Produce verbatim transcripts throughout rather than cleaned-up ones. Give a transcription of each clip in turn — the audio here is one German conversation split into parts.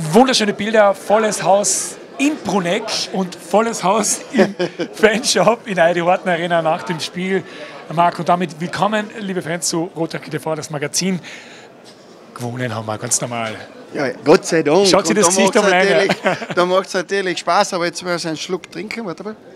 Wunderschöne Bilder, volles Haus in Bruneck und volles Haus im Fanshop in der Heidi Horten Arena nach dem Spiel. Marc, und damit willkommen, liebe Fans, zu Rot-Weiß T V, das Magazin. Gewonnen haben wir, ganz normal. Ja, Gott sei Dank. Schaut sich das Gesicht um rein. Da macht es natürlich Spaß, aber jetzt will ich einen Schluck trinken. Warte mal.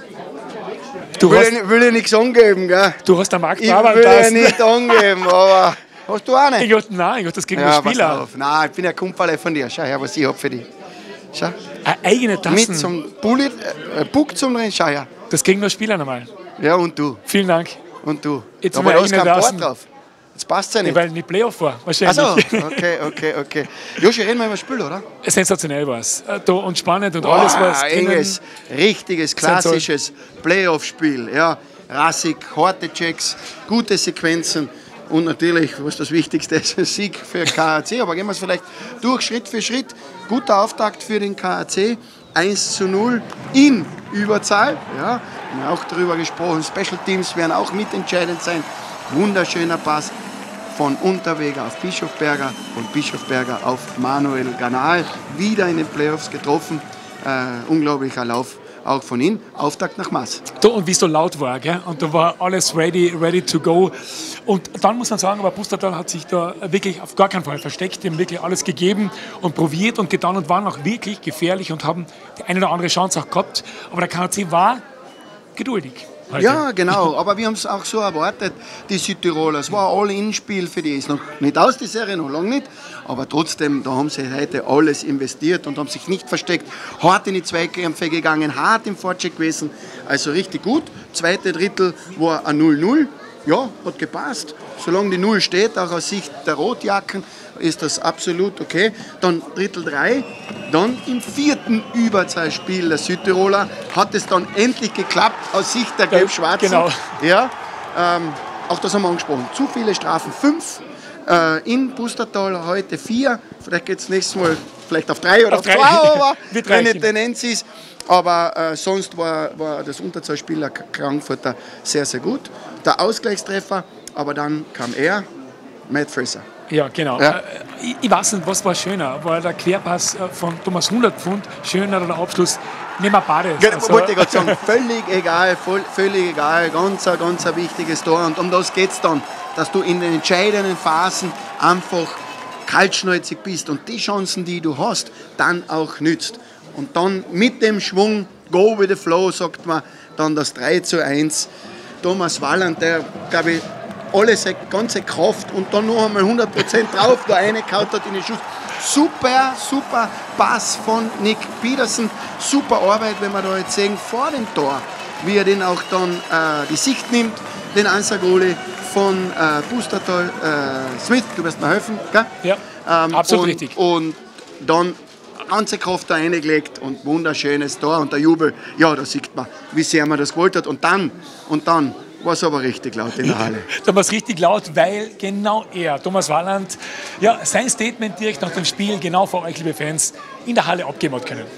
Du will, hast, ich, will ich nichts angeben, gell? du hast den Marc Ich Brabant will ja lassen. nicht angeben, aber hast du auch nicht? Ich hab, nein, ich hab das gegen Ja, den pass Spieler. auf. Nein, ich bin ein Kumpel von dir. Schau her, was ich hab für dich. Schau. Eine eigene Tassen. Mit zum Bullet, äh, Puck zum drin. Schau her. Das gegen den Spieler nochmal. Ja, und du. Vielen Dank. Und du. Jetzt aber haben wir da ist kein eigene Port Tassen. drauf. Jetzt passt es ja nicht. Weil nicht Playoff war, wahrscheinlich. Achso, okay, okay, okay. Joshi, reden wir über das Spiel, oder? Sensationell war es. Da und spannend und Boah, alles, was enges, richtiges, klassisches Playoff-Spiel. Ja, rassig, harte Checks, gute Sequenzen und natürlich, was das Wichtigste ist, ein Sieg für K A C. Aber gehen wir es vielleicht durch, Schritt für Schritt. Guter Auftakt für den K A C. eins zu null in Überzahl. Ja, wir haben auch darüber gesprochen. Special Teams werden auch mitentscheidend sein. Wunderschöner Pass von Unterweger auf Bischofberger und Bischofberger auf Manuel Ganal. Wieder in den Playoffs getroffen. Äh, unglaublicher Lauf auch von ihm. Auftakt nach Maß. Da, und wie es so laut war, gell? Und da war alles ready, ready to go. Und dann muss man sagen, aber Pustertal hat sich da wirklich auf gar keinen Fall versteckt. Die haben wirklich alles gegeben und probiert und getan und waren auch wirklich gefährlich und haben die eine oder andere Chance auch gehabt. Aber der K A C war geduldig. Heute. Ja, genau, aber wir haben es auch so erwartet, die Südtiroler. Es war ein All-In-Spiel für die, ist noch nicht aus, die Serie, noch lange nicht, aber trotzdem, da haben sie heute alles investiert und haben sich nicht versteckt, hart in die Zweikämpfe gegangen, hart im Vorcheck gewesen, also richtig gut. Zweite Drittel war ein null null, ja, hat gepasst, solange die Null steht, auch aus Sicht der Rotjacken, ist das absolut okay. Dann Drittel drei, dann im vierten Überzahlspiel der Südtiroler hat es dann endlich geklappt aus Sicht der Gelb-Schwarzen. Genau. Ja, ähm, auch das haben wir angesprochen. Zu viele Strafen, fünf äh, in Pustertal, heute vier. Vielleicht geht es nächstes Mal vielleicht auf drei oder auf, auf drei. zwei, aber Wird wenn reichen. nicht Tendenz ist. Aber äh, sonst war, war das Unterzahlspieler Frankfurter sehr, sehr gut. Der Ausgleichstreffer, aber dann kam er, Matt Fraser. Ja, genau. Ja. Ich, ich weiß nicht, was war schöner. War der Querpass von Thomas hundert Pfund schöner oder der Abschluss? Nehmen wir beides. Genau, Also, wollte ich gerade sagen, völlig egal, voll, völlig egal, ganz, ein- ganz ein wichtiges Tor. Und um das geht es dann, dass du in den entscheidenden Phasen einfach kaltschnäuzig bist und die Chancen, die du hast, dann auch nützt. Und dann mit dem Schwung, go with the flow, sagt man, dann das drei zu eins. Thomas Walland, der, glaube ich, alle seine ganze Kraft und dann noch einmal hundert Prozent drauf, da reingehauen hat in den Schuss. Super, super Pass von Nick Peterson. Super Arbeit, wenn wir da jetzt sehen, vor dem Tor, wie er den auch dann äh, die Sicht nimmt, den Ansagoli von äh, Pustertal, äh, Smith, du wirst mir helfen, gell? Ja, Ähm, absolut und, richtig. Und dann ganze Kraft da reingelegt und wunderschönes Tor und der Jubel, ja, da sieht man, wie sehr man das gewollt hat. Und dann, und dann war es aber richtig laut in der Halle. Da war es richtig laut, weil genau er, Thomas Walland, ja, sein Statement direkt nach dem Spiel genau vor euch, liebe Fans, in der Halle abgeben hat können.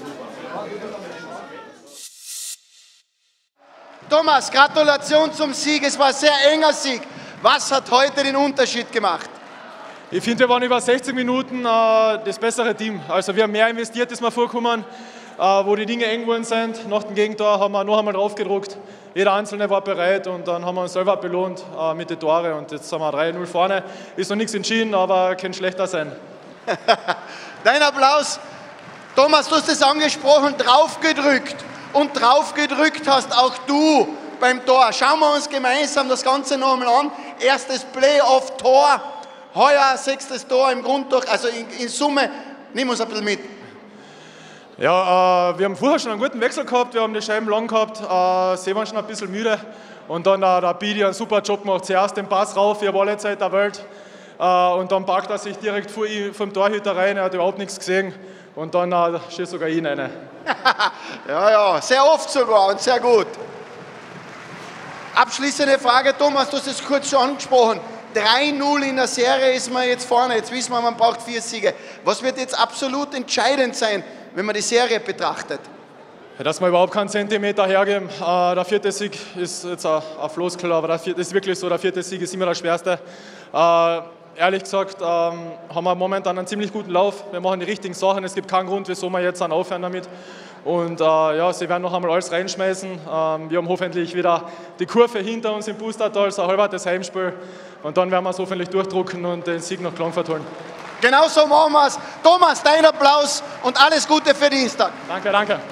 Thomas, Gratulation zum Sieg, es war ein sehr enger Sieg. Was hat heute den Unterschied gemacht? Ich finde, wir waren über sechzig Minuten äh, das bessere Team. Also wir haben mehr investiert, ist mir vorgekommen, äh, wo die Dinge eng geworden sind. Nach dem Gegentor haben wir noch einmal draufgedruckt. Jeder Einzelne war bereit und dann haben wir uns selber belohnt äh, mit den Toren. Und jetzt sind wir drei null vorne. Ist noch nichts entschieden, aber kann schlechter sein. Dein Applaus. Thomas, du hast es angesprochen, draufgedrückt. Und draufgedrückt hast auch du beim Tor. Schauen wir uns gemeinsam das Ganze noch einmal an. Erstes Playoff-Tor. Heuer sechstes Tor im Grunddurch, also in, in Summe, nimm uns ein bisschen mit. Ja, äh, wir haben vorher schon einen guten Wechsel gehabt, wir haben die Scheiben lang gehabt, äh, sie waren schon ein bisschen müde. Und dann äh, der Bidi einen super Job gemacht, zuerst den Pass rauf, ich habe alle Zeit der Welt. Äh, und dann packt er sich direkt vor, vom Torhüter rein, er hat überhaupt nichts gesehen. Und dann äh, schießt sogar ihn rein. Ja, ja, sehr oft sogar und sehr gut. Abschließende Frage, Thomas, du hast es kurz schon angesprochen. drei null in der Serie ist man jetzt vorne, jetzt wissen wir, man braucht vier Siege. Was wird jetzt absolut entscheidend sein, wenn man die Serie betrachtet? Ja, dass wir überhaupt keinen Zentimeter hergeben. Äh, der vierte Sieg ist jetzt ein, ein Floskel, aber der vierte, ist wirklich so, der vierte Sieg ist immer der schwerste. Äh, ehrlich gesagt ähm, haben wir momentan einen ziemlich guten Lauf. Wir machen die richtigen Sachen. Es gibt keinen Grund, wieso wir jetzt dann aufhören damit. Und äh, ja, sie werden noch einmal alles reinschmeißen. Ähm, wir haben hoffentlich wieder die Kurve hinter uns im Pustertal, so ein halbes Heimspiel. Und dann werden wir es hoffentlich durchdrucken und den Sieg nach Klagenfurt holen. Genau so machen wir es. Thomas, dein Applaus und alles Gute für Dienstag. Danke, danke.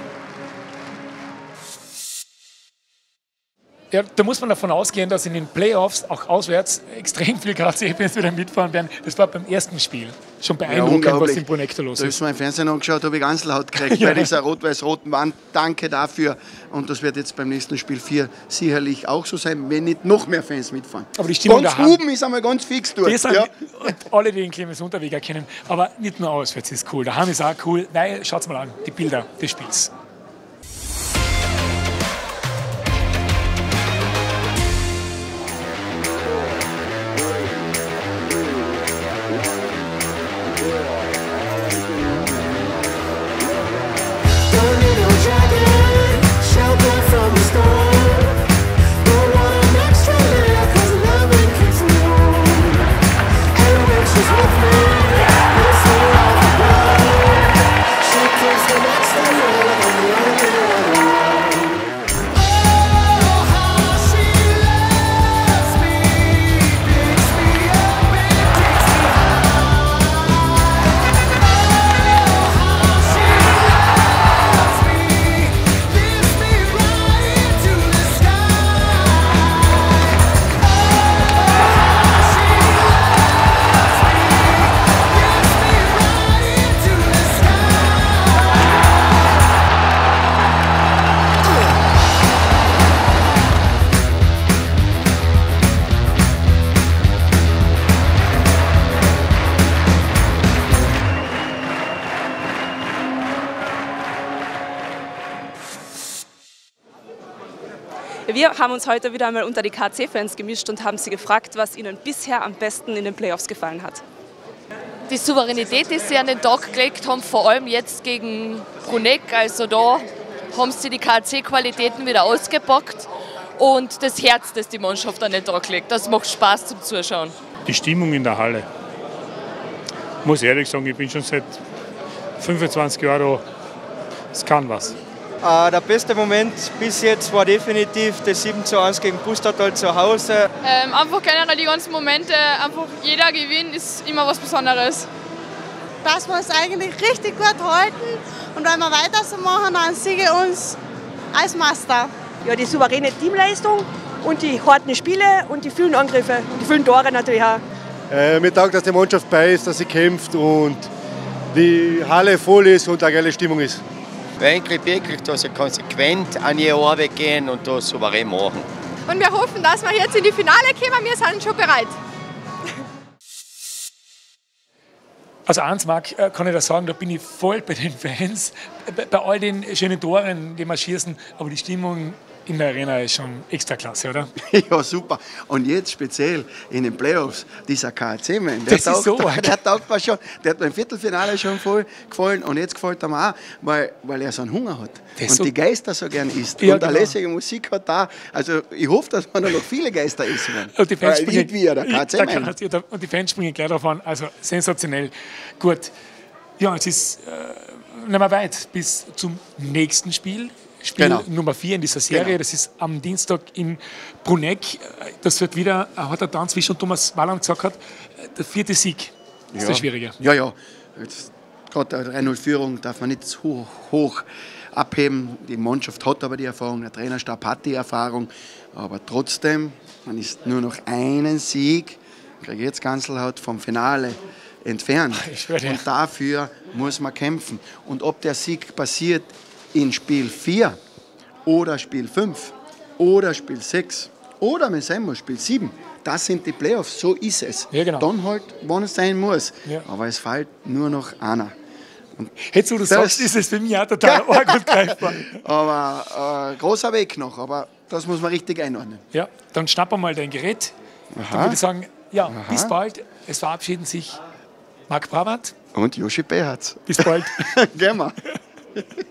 Ja, da muss man davon ausgehen, dass in den Playoffs auch auswärts extrem viel K C-Fans wieder mitfahren werden. Das war beim ersten Spiel schon beeindruckend, ja, was im Bruneck da los ist. Da ist mein Fernsehen angeschaut, habe ich ganz laut gekriegt ja. bei dieser rot-weiß-roten Wand. Danke dafür. Und das wird jetzt beim nächsten Spiel vier sicherlich auch so sein, wenn nicht noch mehr Fans mitfahren. Aber die Stimmung ganz daheim, Huben ist einmal ganz fix durch. Sind, ja. Und alle, die den Clemens Unterweg erkennen. Aber nicht nur auswärts ist cool. Daheim ist auch cool, weil, schaut mal an, die Bilder des Spiels. Wir haben uns heute wieder einmal unter die K C-Fans gemischt und haben sie gefragt, was ihnen bisher am besten in den Playoffs gefallen hat. Die Souveränität, die sie an den Tag gelegt haben, vor allem jetzt gegen Bruneck, also da haben sie die K C-Qualitäten wieder ausgepackt und das Herz, das die Mannschaft an den Tag legt, das macht Spaß zum Zuschauen. Die Stimmung in der Halle. Ich muss ehrlich sagen, ich bin schon seit fünfundzwanzig Jahren da. Es kann was. Äh, der beste Moment bis jetzt war definitiv das sieben zu eins gegen Pustertal zu Hause. Ähm, einfach generell die ganzen Momente, einfach jeder Gewinn ist immer was Besonderes. Dass wir es eigentlich richtig gut halten und wenn wir weiter so machen, dann siege uns als Meister. Ja, die souveräne Teamleistung und die harten Spiele und die vielen Angriffe und die vielen Tore natürlich auch. Äh, mir taugt, dass die Mannschaft bei ist, dass sie kämpft und die Halle voll ist und eine geile Stimmung ist. Eigentlich wirklich, dass sie konsequent an ihre Arbeit gehen und das souverän machen. Und wir hoffen, dass wir jetzt in die Finale kommen. Wir sind schon bereit. Also eins, Marc, kann ich da sagen, da bin ich voll bei den Fans, bei, bei all den schönen Toren, die marschiersen, aber die Stimmung in der Arena ist schon extra klasse, oder? Ja, super. Und jetzt speziell in den Playoffs, dieser K C-Man, der, Das ist so der, arg. der taugt mir schon. Der hat mir im Viertelfinale schon voll gefallen und jetzt gefällt er mir auch, weil, weil er so einen Hunger hat Das und so- die Geister so gern isst. Ja, und eine genau. lässige Musik hat da. Also ich hoffe, dass wir da noch viele Geister essen werden. Und die Fans Weil springen, nicht wir, der K Ja, C-Man. der K- und die Fans springen gleich drauf an, also sensationell. Gut, ja, es ist äh, nicht mehr weit bis zum nächsten Spiel. Spiel Genau. Nummer vier in dieser Serie, Genau. das ist am Dienstag in Bruneck. Das wird wieder ein harter Tanz, wie schon Thomas Walland gesagt hat, der vierte Sieg ist der schwierige. Ja, ja. Jetzt, gerade eine drei null Führung darf man nicht zu hoch, hoch abheben. Die Mannschaft hat aber die Erfahrung, der Trainerstab hat die Erfahrung. Aber trotzdem, man ist nur noch einen Sieg, kriege jetzt Ganzelhaut vom Finale entfernt. Ich schwöre dir. Und dafür muss man kämpfen. Und ob der Sieg passiert in Spiel vier oder Spiel fünf oder Spiel sechs oder wenn es sein muss, Spiel sieben, das sind die Playoffs, so ist es. Ja, genau. Dann halt, wann es sein muss. Ja. Aber es fällt nur noch einer. Und Jetzt, wo du das- sagst, ist es für mich auch total arg und greifbar. aber äh, großer Weg noch, aber das muss man richtig einordnen. Ja, dann schnapp mal dein Gerät. Dann Aha. würde ich sagen, ja, bis bald. Es verabschieden sich Marc Brabant. Und Joshi Behatz. Bis bald. Gehen wir.